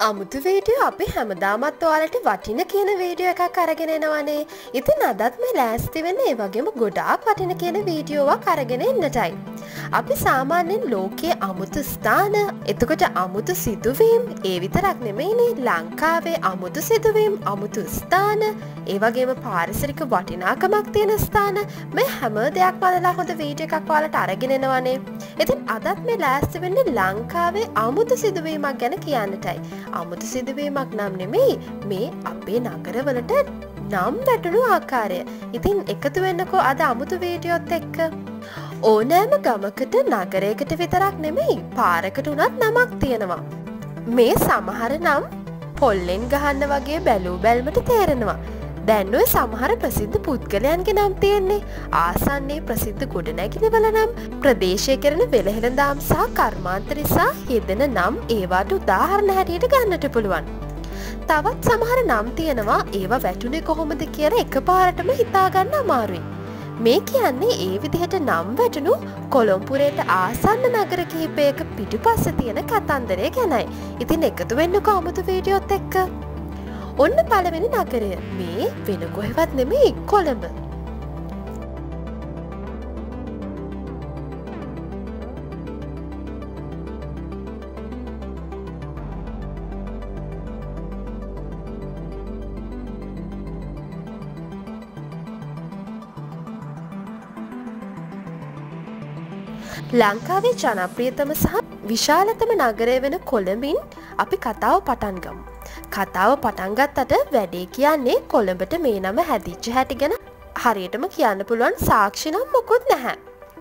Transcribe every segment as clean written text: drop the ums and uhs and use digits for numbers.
අමුතු වීඩියෝ අපි හැමදාමත් ඔයාලට වටින කියන වීඩියෝ එකක් අරගෙන එනවනේ. ඉතින් අදත් මේ ලෑස්ති වෙන්න ඒ වගේම ගොඩාක් වටින කියන වීඩියෝවක් අරගෙන එන්නටයි. අපි සාමාන්‍යයෙන් ලෝකයේ අමුතු ස්ථාන, එතකොට අමුතු සිදුවීම්, ඒ විතරක් නෙමෙයිනේ ලංකාවේ අමුතු සිදුවීම්, අමුතු ස්ථාන, ඒ වගේම පාරිසරික වටිනාකමක් තියෙන ස්ථාන, මේ හැම දෙයක්ම අදලා හොඳ වීඩියෝ එකක් ඔයාලට අරගෙන එනවනේ. ඉතින් අදත් මේ ලෑස්ති වෙන්නේ ලංකාවේ අමුතු සිදුවීමක් ගැන කියන්නටයි. අමුතු සිදුවීමක් නම් නෙමෙයි මේ අපේ නගරවලට නම් වැටුණු ආකාරය. ඉතින් එකතු වෙන්නකෝ අද අමුතු වීඩියෝත් එක්ක. ඕනෑම ගමකට නගරයකට විතරක් නෙමෙයි පාරකට උනත් නමක් තියෙනවා. මේ සමහර නම් පොල්ලෙන් ගහන්න වගේ බැලූ බැල්මට තේරෙනවා. දැන් ඔය සමහර ප්‍රසිද්ධ පුද්ගලයන්ගේ නම් තියෙන්නේ. ආසන්නයේ ප්‍රසිද්ධ ගොඩනැගිලිවල නම්, ප්‍රදේශය කරන වෙළහෙළඳාම් සහ කර්මාන්ත නිසා යෙදෙන නම් ඒවාට උදාහරණ හැටියට ගන්නට පුළුවන්. තවත් සමහර නම් තියෙනවා ඒවා වැටුනේ කොහොමද කියලා එකපාරටම හිතාගන්න අමාරුයි. මේ කියන්නේ ඒ විදිහට නම් වැටුණු කොළඹපුරේට ආසන්න නගර කිහිපයක පිටුපස්සේ තියෙන කතන්දරය ගැනයි. ඉතින් එකතු වෙන්නකෝ අමුතු වීඩියෝත් එක්ක. ඔන්න පළවෙනි නගරය. මේ වෙන කොහෙවත් නෙමෙයි කොළඹ. ලංකාවේ ජනප්‍රියතම සහ විශාලතම නගරය වෙන කොළඹින් අපි කතාව පටන් ගමු. කතාව පටන් ගත්තට වැඩේ කියන්නේ කොළඹට මේ නම හැදිච්ච හැටි ගැන හරියටම කියන්න පුළුවන් සාක්ෂි නම් මොකුත් නැහැ.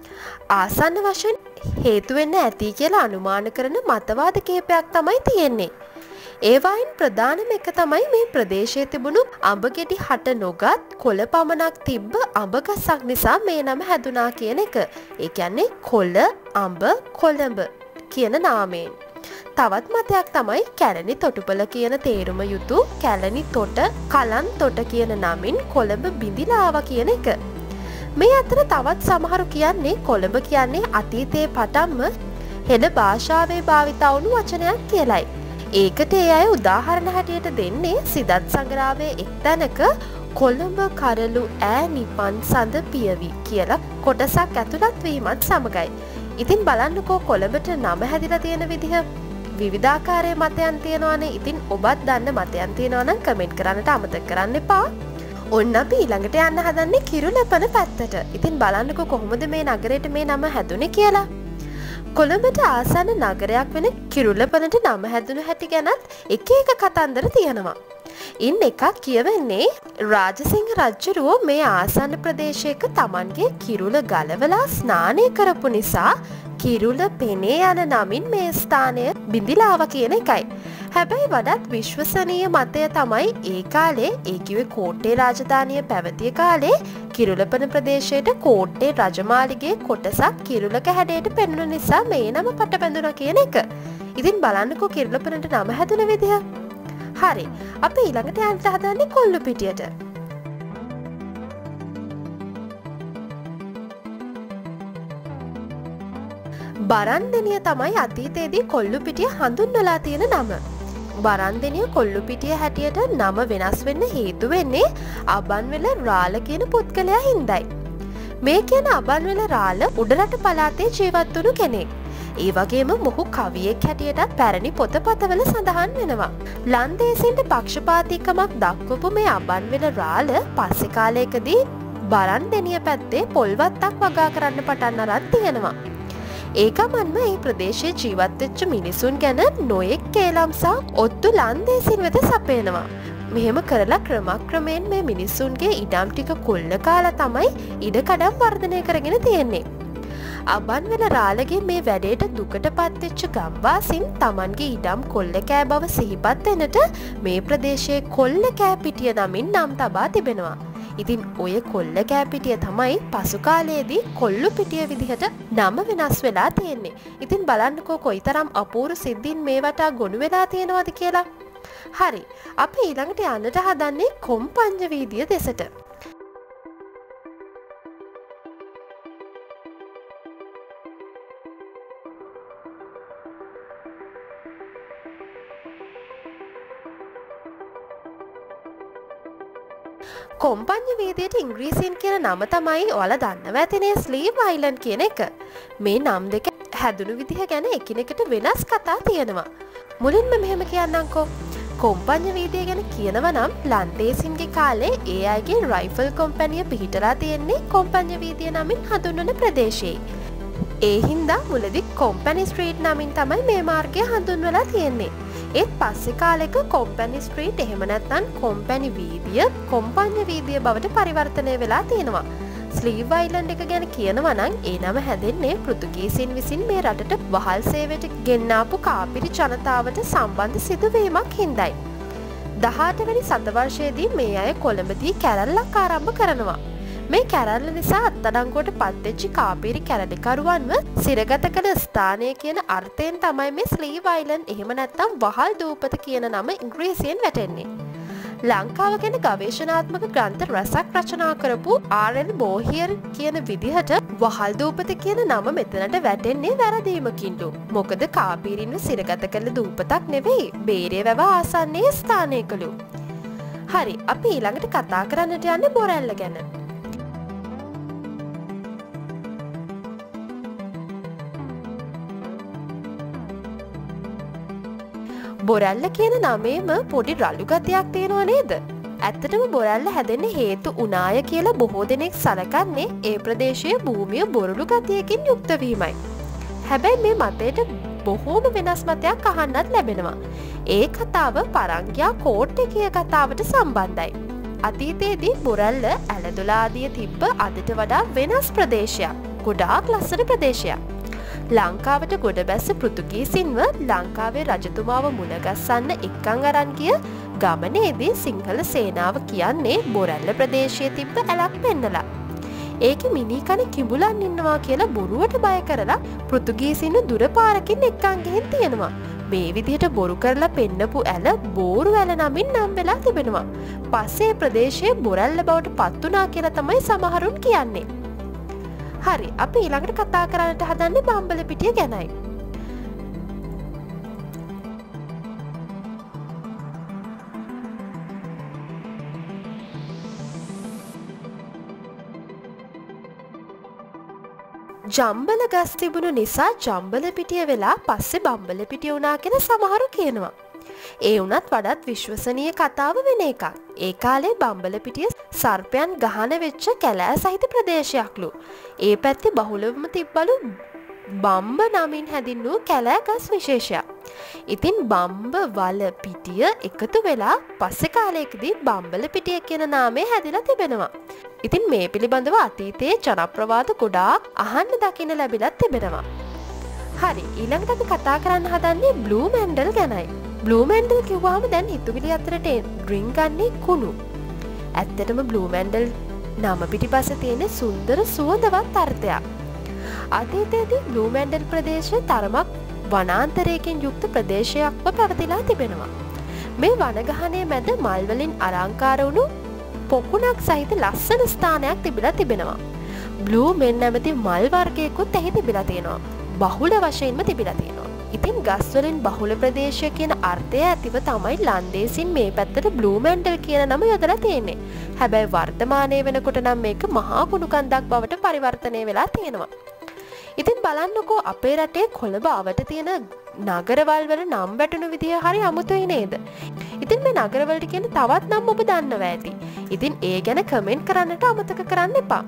ආසන්න වශයෙන් හේතු වෙන්න ඇති කියලා අනුමාන කරන මතවාද කිහිපයක් තමයි තියෙන්නේ. ඒවායින් ප්‍රධානම එක තමයි මේ ප්‍රදේශයේ තිබුණු අඹ ගෙඩි හට නොගත් කොළ පමණක් තිබ්බ අඹ ගසක් නිසා මේ නම හැදුනා කියන එක. ඒ කියන්නේ කොළ අඹ කොළඹ කියන නාමයෙන්. තවත් මතයක් තමයි කැලණි තොටුපළ කියන තේරුම යුතු කැලණි තොට කලන් තොට කියන නමින් කොළඹ බිඳිලා ආවා කියන එක. මේ අතර තවත් සමහරු කියන්නේ කොළඹ කියන්නේ අතීතයේ පටන්ම හෙළ භාෂාවේ භාවිතා වුණු වචනයක් කියලයි. ඒකට ඒ අය උදාහරණ හැටියට දෙන්නේ සිදත් සංග්‍රහයේ එක් තැනක කොළඹ කරලු ඈ නිපන් සඳ පියවි කියලා කොටසක් ඇතුළත් වීමත් සමගයි. ඉතින් බලන්නකෝ කොළඹට නම හැදිලා තියෙන විදිහ. විවිධාකාරයේ මතයන් තියෙනවානේ. ඉතින් ඔබත් දන්න මතයන් තියෙනවා නම් කමෙන්ට් කරන්නට අමතක කරන්න එපා. ඔන්න අපි ඊළඟට යන්න හදන්නේ කිරුළපන පැත්තට. ඉතින් බලන්නකෝ කොහොමද මේ නගරයට මේ නම හැදුනේ කියලා. කොළඹට ආසන්න නගරයක් වෙන කිරුළපනට නම හැදුණු හැටි ගැනත් එක එක කතන්දර තියෙනවා. ඉන් එකක් කියවෙන්නේ රාජසිංහ රජුරෝ මේ ආසන්න ප්‍රදේශයක Tamanගේ කිරුළ ගලවලා ස්නානය කරපු නිසා කිරුළ පෙනේ යන නමින් මේ ස්ථානය බිඳිලා ආවා කියන එකයි. හැබැයි වඩාත් විශ්වසනීය මතය තමයි ඒ කාලේ ඒ කිව්වේ කෝට්ටේ රාජධානිය පැවතිය කාලේ කිරුළපන ප්‍රදේශයට කෝට්ටේ රජමාලිගේ කොටසක් කිරුළක හැඩයට පෙනුන නිසා මේ නම පට බැඳුණා කියන එක. ඉතින් බලන්නකෝ කිරුළපනට නම හැදුන විදිහ. හරි. අපි ඊළඟට යන්න හදන්නේ කොල්ලුපිටියට. බරන්දෙනිය තමයි අතීතයේදී කොල්ලුපිටිය හඳුන්වලා තියෙන නම. බරන්දෙනිය කොල්ලුපිටිය හැටියට නම වෙනස් වෙන්න හේතු වෙන්නේ අබන්වෙල රාළ කියන පුද්ගලයා හින්දායි. මේ කියන අබන්වෙල රාළ උඩරට පළාතේ ජීවත් වුණු කෙනෙක්. ඒ වගේම මොහු කවියෙක් හැටියටත් පැරණි පොතපතවල සඳහන් වෙනවා. ලන්දේසින්ට පක්ෂපාතීකමක් දක්වපු මේ අබන්වෙල රාළ පස්සේ කාලයකදී බරන්දෙනිය පැත්තේ පොල්වත්තක් වගා කරන්න පටන් අරන් තියෙනවා. ඒකමන්ම මේ ප්‍රදේශයේ ජීවත් වෙච්ච මිනිසුන් ගැන නොයෙක් කේලම්සා ඔත්තු ලන්දේසින් වෙත සපයනවා. මෙහෙම කරලා ක්‍රමක්‍රමයෙන් මේ මිනිසුන්ගේ ඉඩම් ටික කොල්ල කාලා තමයි ඉඩකඩම් වර්ධනය කරගෙන තියෙන්නේ. අබන්වෙල රාළගේ මේ වැඩේට දුකටපත් වෙච්ච ගම්වාසීන් Tamanගේ ඉඩම් කොල්ල කෑ බව සිහිපත් වෙනට මේ ප්‍රදේශයේ කොල්ල කෑ පිටිය නමින් නම් තබා තිබෙනවා. ඉතින් ඔය කොල්ල කෑපිටිය තමයි පසු කාලයේදී කොල්ලුපිටිය විදිහට නම වෙනස් වෙලා තියෙන්නේ. ඉතින් බලන්නකෝ කොයිතරම් අපූර්ව සිද්ධීන් මේ වටා ගොනු වෙලා තියෙනවද කියලා. හරි. අපි ඊළඟට යන්නට හදන්නේ කොම්පඤ්ඤ වීදිය දෙසට. කොම්පඤ්ඤ වීදියට ඉංග්‍රීසියෙන් කියන නම තමයි ඔයාලා දන්නවා ඇතිනේ ස්ලීව් අයිලන්ඩ් කියන එක. මේ නම් දෙක හැදුණු විදිහ ගැන එකිනෙකට වෙනස් කතා තියෙනවා. මුලින්ම මෙහෙම කියන්නම්කෝ. කොම්පඤ්ඤ වීදිය ගැන කියනවා නම් ලන්දේසින්ගේ කාලේ ඒ අයගේ රයිෆල් කොම්පැනිය පිහිටලා තියෙන්නේ කොම්පඤ්ඤ වීදිය නමින් හඳුන්වන ප්‍රදේශයේ. ඒ හින්දා මුලදී කොම්පැනි ස්ට්‍රීට් නමින් තමයි මේ මාර්ගය හඳුන්වලා තියෙන්නේ. ඒත් පස්සේ කාලෙක කොම්පැනි ස්ට්‍රීට් එහෙම නැත්නම් කොම්පැනි වීදිය කොම්පඤ්ඤ වීදිය බවට පරිවර්තනය වෙලා තියෙනවා. ස්ලීව් අයිලන්ඩ් එක ගැන කියනවා නම් ඒ නම හැදෙන්නේ පෘතුගීසින් විසින් මේ රටට වහල් සේවයට ගෙන්නාපු කාපිරි ජනතාවට සම්බන්ධ සිදුවීමක් හින්දායි. 18 වෙනි සතවර්ෂයේදී මේ අය කොළඹදී කැරැල්ලක් ආරම්භ කරනවා. මේ කැරැල්ල නිසා අත්අඩංගුවට පත්වෙච්ච කාපිරි කැරලිකරුවන්ව සිරගත කළ ස්ථානය කියන අර්ථයෙන් තමයි මේ ස්ලීව් අයිලන්ඩ් එහෙම නැත්නම් වහල් දූපත කියන නම ඉංග්‍රීසියෙන් වැටෙන්නේ. ලංකාව ගැන ගවේෂණාත්මක ග්‍රන්ථ රැසක් රචනා කරපු ආර්.එල්. බෝහියර් කියන විදිහට වහල් දූපත කියන නම මෙතනට වැටෙන්නේ වැරදීමකින්ලු. මොකද කාපිරින්ව සිරගත කළ දූපතක් නෙවෙයි බේරේ වැව ආසන්නයේ ස්ථානයකලු. හරි, අපි ඊළඟට කතා කරන්නට යන්නේ බොරැල්ල ගැන. බොරැල්ල කියන නමේම පොඩි රළු ගතියක් තියෙනවා නේද? ඇත්තටම බොරැල්ල හැදෙන්න හේතු උනාය කියලා බොහෝ දෙනෙක් සලකන්නේ ඒ ප්‍රදේශයේ භූමිය බොරළු ගතියකින් යුක්ත වීමයි. හැබැයි මේ මතයට බොහෝම වෙනස් මතයක් අහන්නත් ලැබෙනවා. ඒ කතාව පරංගියා කෝට්ටේ කිය කතාවට සම්බන්ධයි. අතීතයේදී බොරැල්ල ඇලදොලාදිය තිබ්බ අදට වඩා වෙනස් ප්‍රදේශයක්. ගොඩාක් ලස්සන ප්‍රදේශයක්. ලංකාවට ගොඩ බැස්ස පෘතුගීසින්ව ලංකාවේ රජතුමාව මුණගස්සන්න එක්කන් අරන් ගිය ගමනේදී සිංහල සේනාව කියන්නේ බොරැල්ල ප්‍රදේශයේ තිබ්බ ඇලක් පෙන්නලා. ඒකේ මිනිකන කිඹුලන් ඉන්නවා කියලා බොරුවට බය කරලා පෘතුගීසින්ව දුර පාරකින් එක්කන් ගිහින් තියෙනවා. මේ විදිහට බොරු කරලා පෙන්නපු ඇල බෝරු ඇල නමින් නම් වෙලා තිබෙනවා. පස්සේ ප්‍රදේශයේ බොරැල්ල බවට පත් වුණා කියලා තමයි සමහරුන් කියන්නේ. හරි, අපි ඊළඟට කතා කරන්නට හදන්නේ බම්බලපිටිය ගැනයි. ජම්බල ගස් තිබුණු නිසා ජම්බලපිටිය වෙලා පස්සේ බම්බලපිටිය වුණා කියලා සමහරු කියනවා. ඒ වුණත් වඩාත් විශ්වසනීය කතාව වෙන එකක්. ඒ කාලේ බම්බලපිටිය සර්පයන් ගහන වෙච්ච කැලෑ සහිත ප්‍රදේශයක්ලු. ඒ පැත්තේ බහුලවම තිබ්බලු බම්බ නමින් හැදින්වූ කැලෑ ගස් විශේෂයක්. ඉතින් බම්බ වල පිටිය එකතු වෙලා පස්සේ කාලයකදී බම්බලපිටිය කියන නාමය හැදිලා තිබෙනවා. ඉතින් මේ පිළිබඳව අතීතයේ ජනප්‍රවාද ගොඩාක් අහන්න දකින්න ලැබිලා තිබෙනවා. හරි, ඊළඟට අපි කතා කරන්න හදන්නේ බ්ලූ මැන්ඩල් ගැනයි. බ්ලූ මැන්ඩල් කිව්වහම දැන් හිතුවිලි අතරට ඩ්‍රින්ක් ගන්නේ කුණු. ඇත්තටම බ්ලූ මැන්ඩල් නම පිටිපස්ස තියෙන සුන්දර සුවඳවත් අර්ථයක්. අතීතයේදී බ්ලූ මැන්ඩල් ප්‍රදේශය තරමක් වනාන්තරයකින් යුක්ත ප්‍රදේශයක්ව පැවතිලා තිබෙනවා. මේ වනගහනයේ මැද මල් වලින් අලංකාර වුණු පොකුණක් සහිත ලස්සන ස්ථානයක් තිබිලා තිබෙනවා. බ්ලූ මෙන් නැමැති මල් වර්ගයකුත් එහි තිබිලා තියෙනවා. බහුල වශයෙන්ම තිබිලා තියෙනවා. ඉතින් ගස් වලින් බහුල ප්‍රදේශය කියන අර්ථය ඇතිව තමයි ලන්දේසින් මේ පැත්තට බ්ලූ මැන්ඩල් කියන නම යොදලා තියෙන්නේ. හැබැයි වර්තමානයේ වෙනකොට නම් මේක මහා කුණු කන්දක් බවට පරිවර්තනය වෙලා තියෙනවා. ඉතින් බලන්නකෝ අපේ රටේ කොළඹ අවට තියෙන නගරවල් වල නම් වැටුණු විදිය හරි අමුතුයි නේද? ඉතින් මේ නගරවලට කියන තවත් නම් ඔබ දන්නවා ඇති. ඉතින් ඒ ගැන කමෙන්ට් කරන්නට අමතක කරන්න එපා.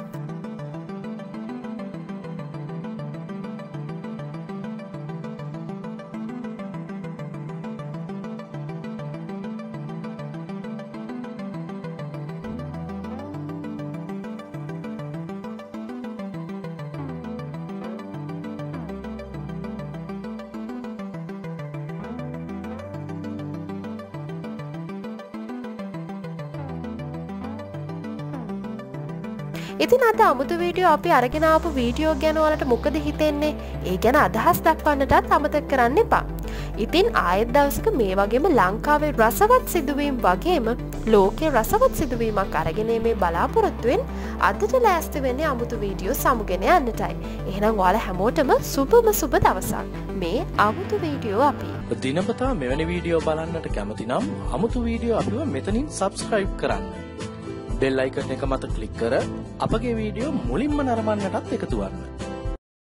ඉතින් අද අමුතු වීඩියෝ අපි අරගෙන ආපු වීඩියෝ ගැන ඔයාලට මොකද හිතෙන්නේ? ඒ ගැන අදහස් දක්වන්නටත් අමතක කරන්න එපා. ඉතින් ආයෙත් දවසක මේ වගේම ලංකාවේ රසවත් සිදුවීම් වගේම ලෝකයේ රසවත් සිදුවීමක් අරගෙන මේ බලාපොරොත්තුවෙන් අදට ලෑස්ති වෙන්නේ අමුතු වීඩියෝ සමුගෙන යන්නටයි. එහෙනම් ඔයාලා හැමෝටම සුබම සුබ දවසක්. මේ අමුතු වීඩියෝ අපි දිනපතා මෙවැනි වීඩියෝ බලන්නට කැමති නම් අමුතු වීඩියෝ අපිව මෙතනින් subscribe කරන්න. බෙල් අයිකන් එක මත ක්ලික් කර අපගේ වීඩියෝ මුලින්ම නරඹන්නටත් එකතු වන්න.